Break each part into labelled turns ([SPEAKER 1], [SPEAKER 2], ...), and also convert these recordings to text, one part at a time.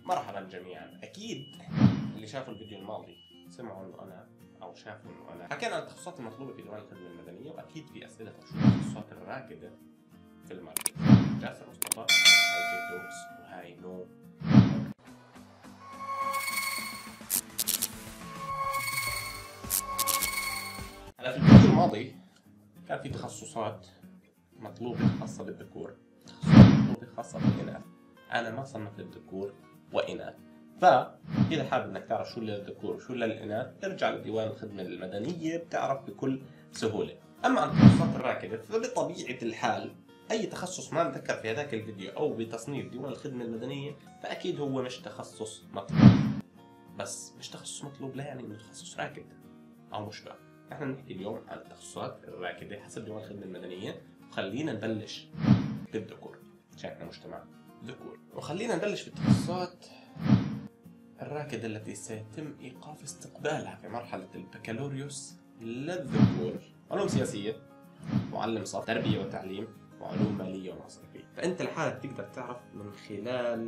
[SPEAKER 1] مرحبا جميعا. اكيد اللي شافوا الفيديو الماضي سمعوا انه انا او شافوا انه انا حكينا عن التخصصات المطلوبه في ديوان الخدمه المدنيه، واكيد في اسئله شو التخصصات الراكده في الماركت. جاسر مصطفى، هاي جي توكس وهاي نو. هلا في الفيديو الماضي كان في تخصصات مطلوبه خاصه بالذكور، تخصصات مطلوبه خاصه بالاناث. انا ما صنفت الذكور واناث، فإذا حابب انك تعرف شو للذكور وشو للاناث ارجع لديوان الخدمه المدنيه بتعرف بكل سهوله. اما عن التخصصات الراكده فبطبيعه الحال اي تخصص ما نذكر في هذاك الفيديو او بتصنيف ديوان الخدمه المدنيه فاكيد هو مش تخصص مطلوب. بس مش تخصص مطلوب لا يعني انه تخصص راكد او مشبه. احنا نحكي اليوم عن التخصصات الراكده حسب ديوان الخدمه المدنيه، وخلينا نبلش بالذكور عشان احنا مجتمع ذكور. وخلينا نبلش بالتخصصات الراكدة التي سيتم إيقاف استقبالها في مرحلة البكالوريوس للذكور: علوم سياسية، معلم صف، تربية وتعليم، وعلوم مالية ومصرفية. فأنت لحالك تقدر تعرف من خلال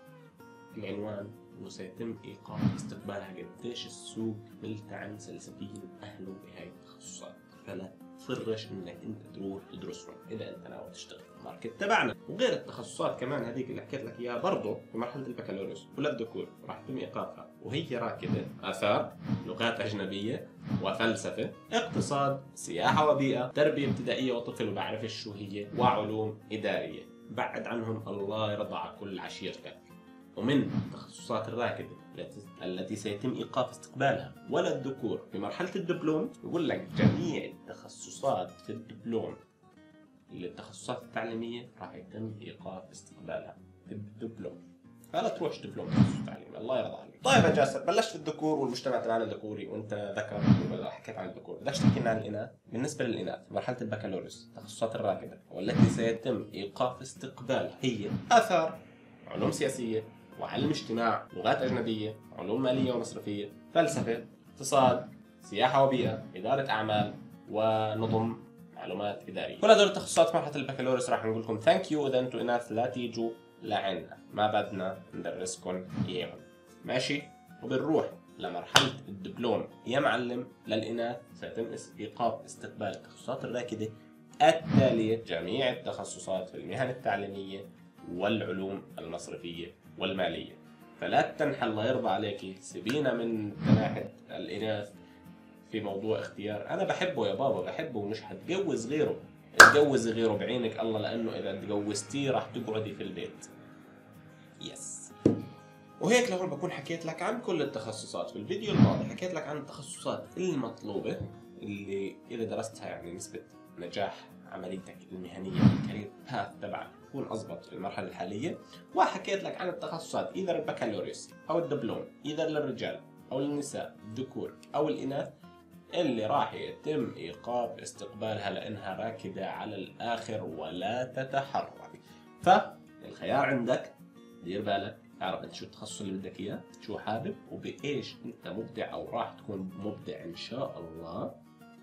[SPEAKER 1] العنوان إنه سيتم إيقاف استقبالها قديش السوق ملتعن سلسبيل أهله بهاي التخصصات، فلا تفرش إنك أنت تروح تدرسهم إذا أنت ناوي تشتغل في الماركت تبعنا. وغير التخصصات كمان هذيك اللي حكيت لك إياها برضه في مرحلة البكالوريوس وللذكور راح يتم إيقافها، وهي راكدة: آثار، لغات أجنبية، وفلسفة، اقتصاد، سياحة وبيئة، تربية ابتدائية وطفل وبعرفش شو هي، وعلوم إدارية. بعد عنهم الله يرضى على كل عشيرتك. ومن التخصصات الراكدة التي سيتم إيقاف استقبالها ولا الذكور في مرحلة الدبلوم، يقول لك جميع التخصصات في الدبلوم التخصصات التعليمية راح يتم إيقاف استقبالها في الدبلوم، فلا تروحش دبلوم تخصص تعليمي الله يرضى عليك. طيب يا جاسر، بلشت بالذكور والمجتمع تبعنا ذكوري وانت ذكر وحكيت عن الذكور، بدك تحكي لنا عن الإناث. بالنسبة للإناث مرحلة البكالوريوس التخصصات الراكدة والتي سيتم إيقاف استقبالها هي: آثار، علوم سياسية، وعلم اجتماع، لغات أجنبية، علوم مالية ومصرفية، فلسفة، اقتصاد، سياحة وبيئة، إدارة أعمال، ونظم معلومات إدارية. كل هذول التخصصات مرحلة البكالوريوس راح نقول لكم ثانك يو إذا أنتم إناث لا تيجوا لعنا، ما بدنا ندرسكم إياهم، ماشي؟ وبنروح لمرحلة الدبلوم يا معلم للإناث سيتم إيقاف استقبال التخصصات الراكدة التالية: جميع التخصصات في المهن التعليمية والعلوم المصرفية والمالية. فلا تنحى الله يرضى عليكي، سيبينا من تناحة الإناث في موضوع اختيار. أنا بحبه يا بابا، بحبه ومش هتجوز غيره. اتجوز غيره بعينك الله، لأنه إذا تجوزتيه راح تقعدي في البيت. يس. وهيك لهون بكون حكيت لك عن كل التخصصات. في الفيديو الماضي حكيت لك عن التخصصات المطلوبة اللي إذا درستها يعني نسبة نجاح عمليتك المهنية الكارير باث تبعك تكون أضبط في المرحلة الحالية. وحكيت لك عن التخصصات إذا البكالوريوس أو الدبلوم، إذا للرجال أو للنساء، الذكور أو الإناث، اللي راح يتم إيقاف استقبالها لأنها راكدة على الآخر ولا تتحرك. فالخيار عندك، دير بالك، اعرف انت شو التخصص اللي بدك اياه، شو حابب وبايش انت مبدع او راح تكون مبدع ان شاء الله،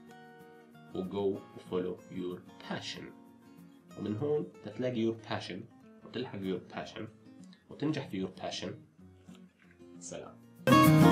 [SPEAKER 1] وجو وفولو يور باشن. ومن هون تتلاقي يور باشن وتلحق يور باشن وتنجح في يور باشن. سلام.